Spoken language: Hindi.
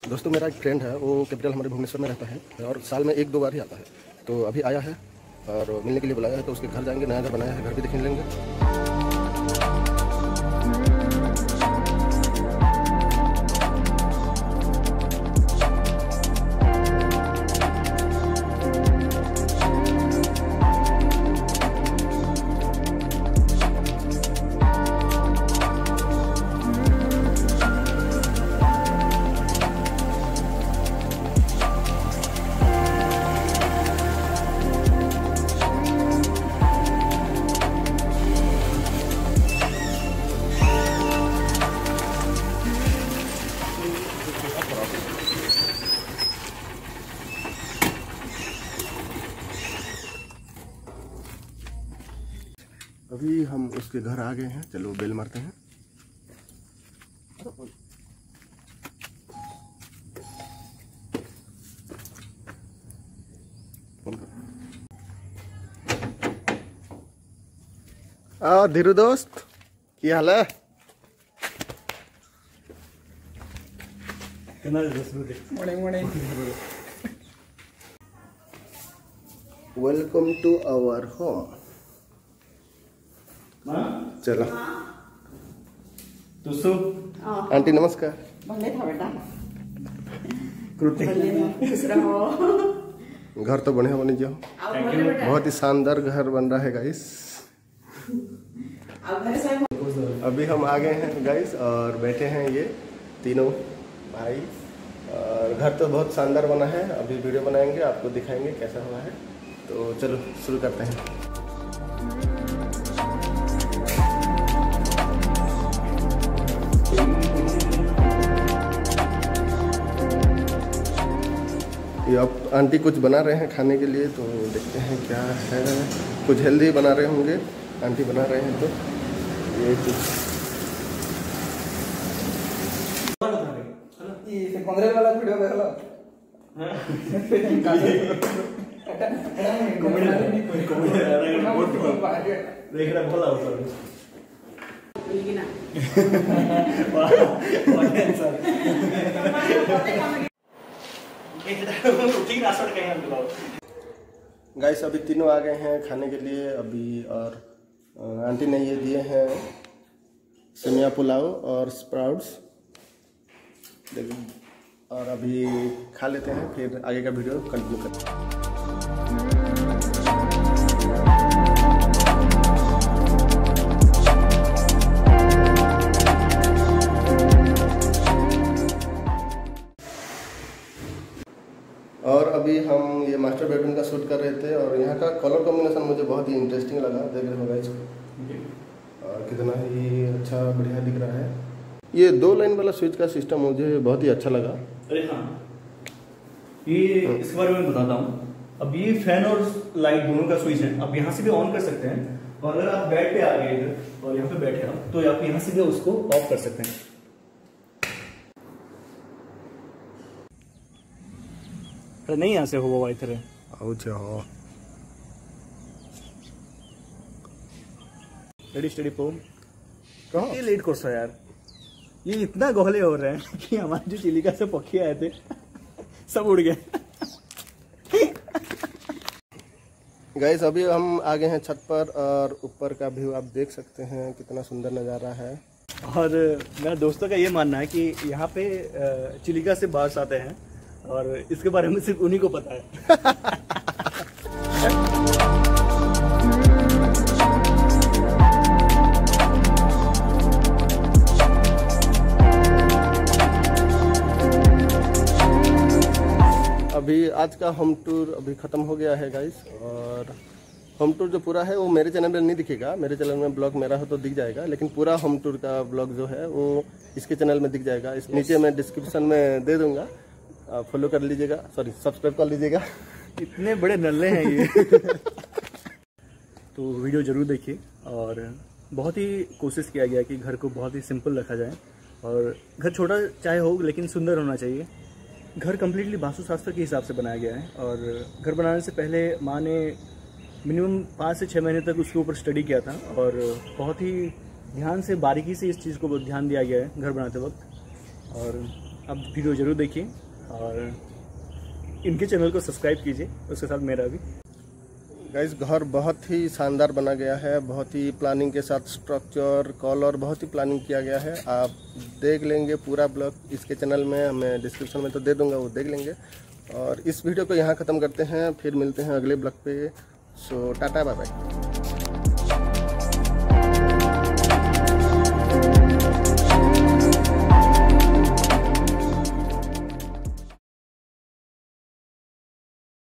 दोस्तों मेरा एक फ्रेंड है, वो कैपिटल हमारे भुवनेश्वर में रहता है और साल में 1-2 बार ही आता है। तो अभी आया है और मिलने के लिए बुलाया है, तो उसके घर जाएंगे। नया घर बनाया है, घर भी देख लेंगे। अभी हम उसके घर आ गए हैं, चलो बेल मारते हैं। धीरू दोस्त, क्या हाल है? Welcome to our home. चलो आंटी नमस्कार। घर तो बढ़िया बनी जाओ, बहुत ही शानदार घर बन रहा है गाइस। अभी हम आ गए हैं गाइस और बैठे हैं ये तीनों भाई, और घर तो बहुत शानदार बना है। अभी वीडियो बनाएंगे, आपको दिखाएंगे कैसा हुआ है। तो चलो शुरू करते हैं। ये अब आंटी कुछ बना रहे हैं खाने के लिए, तो देखते हैं क्या है। कुछ हेल्दी बना रहे होंगे, आंटी बना रहे हैं। तो ये कुछ वाला वीडियो देख लो। गाइस अभी तीनों आ गए हैं खाने के लिए अभी, और आंटी ने ये दिए हैं सेमिया पुलाव और स्प्राउट्स। और अभी खा लेते हैं, फिर आगे का वीडियो कंटिन्यू करते हैं। और अभी हम ये मास्टर बेडरूम का शूट कर रहे थे, और यहाँ का कलर कॉम्बिनेशन मुझे बहुत ही इंटरेस्टिंग लगा। देख रहे होगा इसको, और कितना ही अच्छा बढ़िया दिख रहा है। ये 2 लाइन वाला स्विच का सिस्टम मुझे बहुत ही अच्छा लगा। अरे हाँ, ये इसके बारे में बताता हूँ। अब ये फैन और लाइट दोनों का स्विच है। आप यहाँ से भी ऑन कर सकते हैं, और अगर आप बेड पे आ गए इधर और यहाँ पे बैठे हो तो आप यहाँ से भी उसको ऑफ कर सकते हैं। अरे नहीं, यहाँ से हो वो इधर रेडी स्टडी पोम। ये लेट कोर्स है यार, ये इतना गोले हो रहे हैं कि हमारे जो चिलिका से पक्षी आए थे सब उड़ गए। गाइस अभी हम आ गए हैं छत पर, और ऊपर का व्यू आप देख सकते हैं, कितना सुंदर नज़ारा है। और मेरा दोस्तों का ये मानना है कि यहाँ पे चिलिका से बास आते हैं, और इसके बारे में सिर्फ उन्हीं को पता है। अभी आज का होम टूर अभी ख़त्म हो गया है गाइस, और होम टूर जो पूरा है वो मेरे चैनल में नहीं दिखेगा। मेरे चैनल में ब्लॉग मेरा हो तो दिख जाएगा, लेकिन पूरा होम टूर का ब्लॉग जो है वो इसके चैनल में दिख जाएगा। इस नीचे मैं डिस्क्रिप्शन में दे दूंगा, फॉलो कर लीजिएगा, सॉरी सब्सक्राइब कर लीजिएगा। इतने बड़े नल्ले हैं ये। तो वीडियो ज़रूर देखिए, और बहुत ही कोशिश किया गया कि घर को बहुत ही सिंपल रखा जाए, और घर छोटा चाहे हो लेकिन सुंदर होना चाहिए। घर कम्प्लीटली वास्तुशास्त्र के हिसाब से बनाया गया है, और घर बनाने से पहले माँ ने मिनिमम 5 से 6 महीने तक उसके ऊपर स्टडी किया था, और बहुत ही ध्यान से बारीकी से इस चीज़ को ध्यान दिया गया है घर बनाते वक्त। और आप वीडियो ज़रूर देखिए और इनके चैनल को सब्सक्राइब कीजिए, उसके साथ मेरा भी। गाइस घर बहुत ही शानदार बना गया है, बहुत ही प्लानिंग के साथ स्ट्रक्चर कॉलर बहुत ही प्लानिंग किया गया है। आप देख लेंगे पूरा ब्लॉग इसके चैनल में, मैं डिस्क्रिप्शन में तो दे दूंगा, वो देख लेंगे। और इस वीडियो को यहाँ ख़त्म करते हैं, फिर मिलते हैं अगले ब्लॉग पे। सो टाटा बाय बाय।